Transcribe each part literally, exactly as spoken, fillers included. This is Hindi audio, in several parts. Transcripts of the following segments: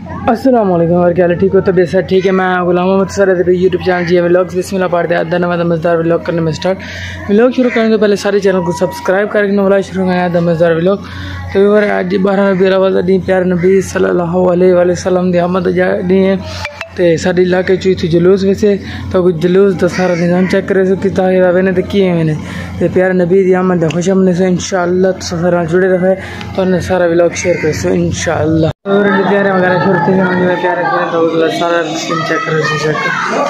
अस्सलाम वालेकुम और क्या हाल है, ठीक हो? तबीयत सब ठीक है। मैं Ghulam Mohammad sir YouTube channel G vlogs बिस्मिल्लाह पढ़ते हैं धन्यवाद मज़ेदार व्लॉग करने में स्टार्ट। व्लॉग शुरू करने से पहले सारे चैनल को सब्सक्राइब करके वाला शुरू करना मज़ेदार व्लॉग। तो आज बारह नबी रवाज़ दी प्यार नबी सल्लल्लाहु अलैहि वसल्लम दी आमद दी है तो साढ़े इलाके चुई थी जुलूस वैसे तो कुछ जुलूस तो सारा निज़ाम चेक करे सो कि मैंने तो किए मैंने तो प्यार नबी दी आमद खुश हमने से इंशाअल्लाह तो सारा जुड़े रहे तो उन्हें सारा व्लॉग शेयर करे सो इंशाअल्लाह। और प्यारे वगैरह छोड़ते हैं मुझे प्यारे तो सारा स्क्रीन चेक करे सो चेक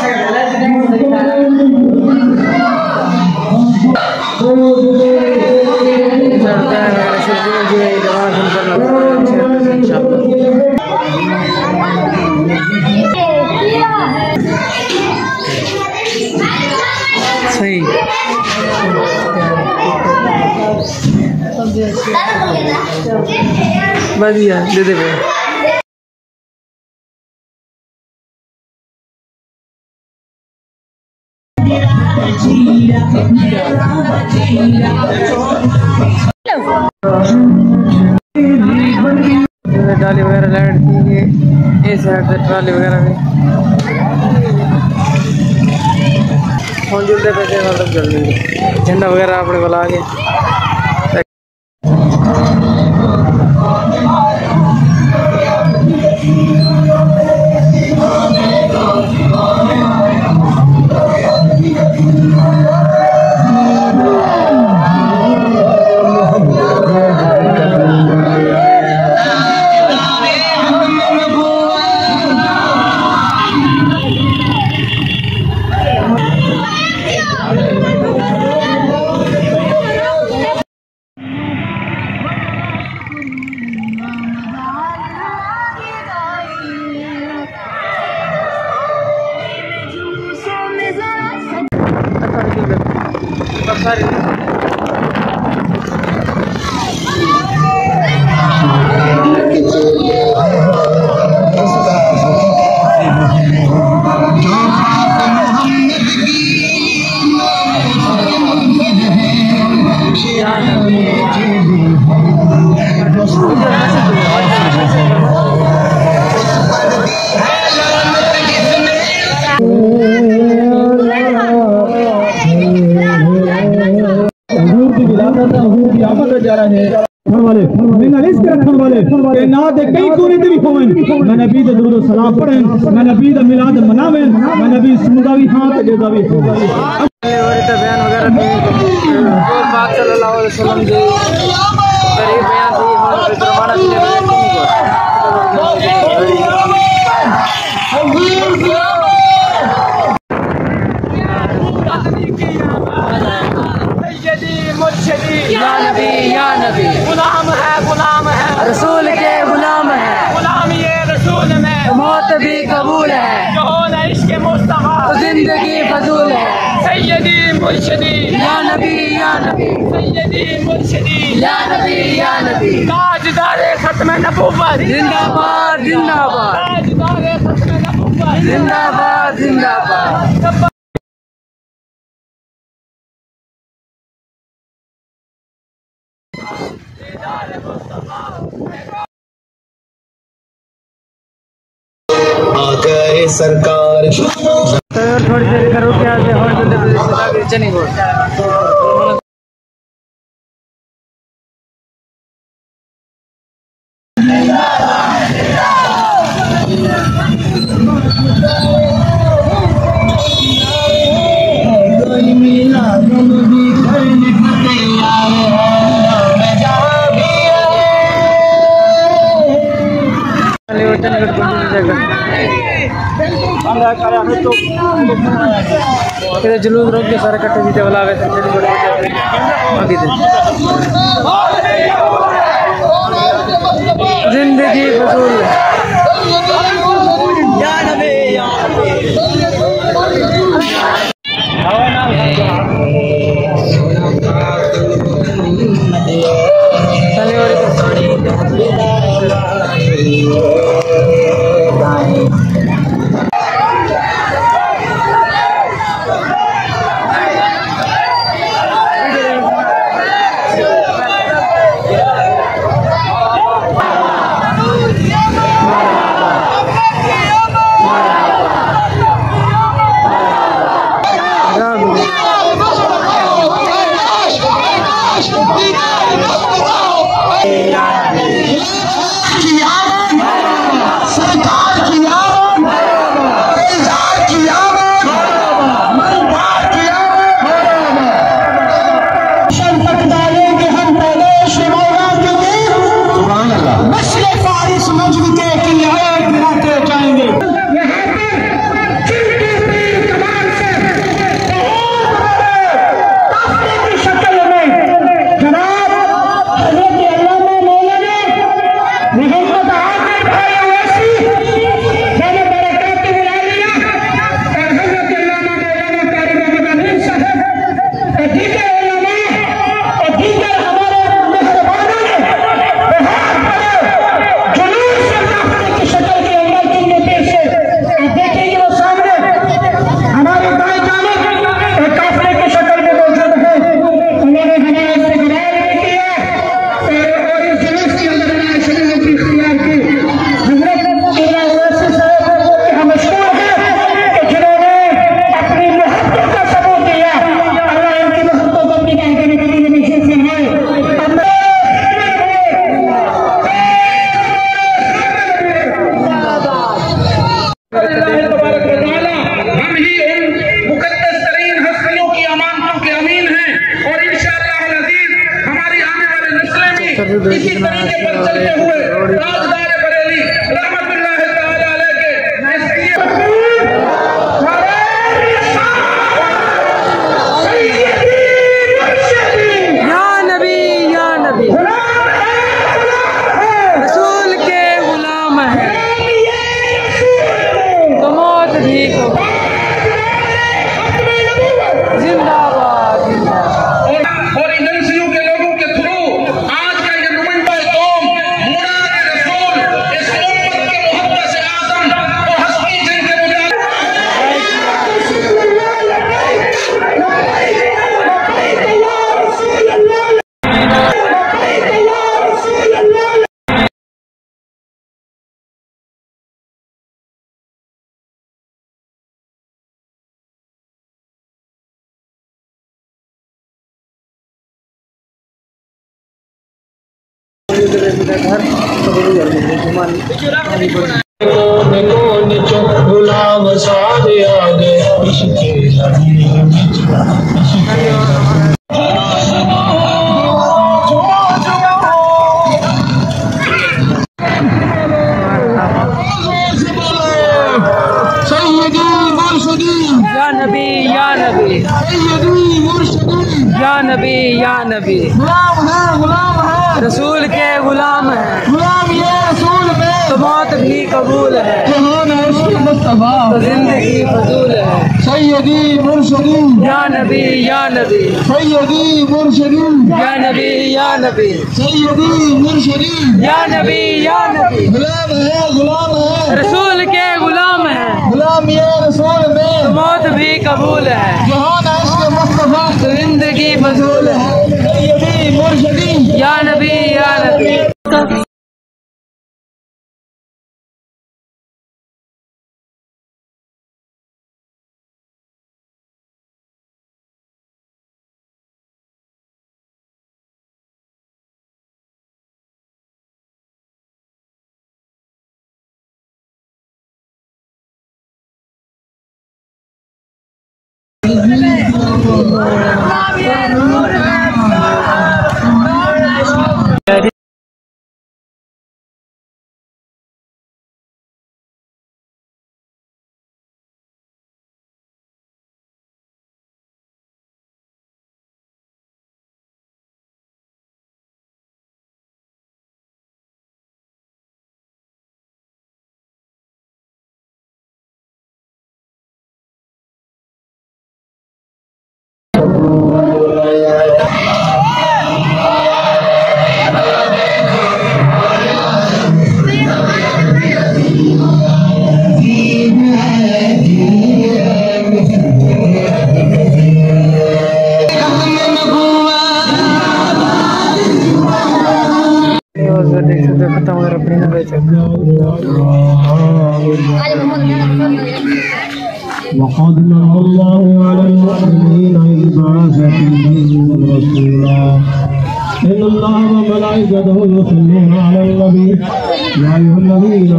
सही बढ़िया दे दे ट्राली वगैरह लाइट की ये साइड से ट्राली वगैरह भी फोन जुलते पैसे मतलब जल रही झंडा वगैरह अपने वाला आगे मैं नबी दा दुरूद सलाम पढ़न मैं नबी दा मिलाद मनावें मैं नबी समुदावी हां ते देदावी और इतना बयान वगैरह और पाक सल्लल्लाहु अलैहि वसल्लम जी करीब बयान थी और जुर्माना या नबी या नबी गुलाम है गुलाम है रसूल के गुलाम है गुलाम ये रसूल में मौत भी कबूल है जो होना इश्क़ मुस्तफ़ा तो जिंदगी फजूल है सैयदी मुर्शिदी या नबी या नबी सैयदी मुर्शिदी या नबी या नबी ताजदारे खत्म नबुव्वत जिंदाबाद जिंदाबाद ताजदारे खत्म नबुव्वत जिंदाबाद जिंदाबाद। आकर सरकार थोड़ी देर करो क्या है चनी को जुलूस रोक के सारे कट्टे जीते वाला जिंदगी फजूल घर गुलाम सारे आगे या नबी या नबी या नबी या नबी गुलाम है गुलाम है रसूल के गुलाम है गुलाम ये रसूल में तो मौत भी कबूल है जहान इश्क मुस्तफा तो जिंदगी फजूल है सैयदी मुर्शदी या नबी या नबी सैयदी मुर्शदी या नबी या नबी सैयदी मुर्शदी या नबी या नबी गुलाम है गुलाम है रसूल के गुलाम है गुलाम ये रसूल तो में मौत भी कबूल है जहान इश्क मुस्तफा तो जिंदगी फजूल है सैयदी मुर्शदी या नबी या नबी देख सकते हो खत्म अगर अपनी ना बेचे وقد من الله على المؤمنين إذ بعث فيهم رسولا إن الله وملائكته يصلون على النبي يا أيها الذين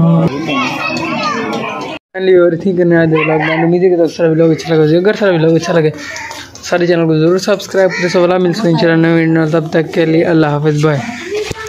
फाइनली एवरीथिंग करने आज व्लॉग में उम्मीद है कि दोस्तों सारा व्लॉग अच्छा लगा होगा। अगर सारा व्लॉग अच्छा लगे सारे चैनल को जरूर सब्सक्राइब करें। सब वाला मिलते हैं इंशाल्लाह नए वीडियो, तब तक के लिए अल्लाह हाफिज़ बाय।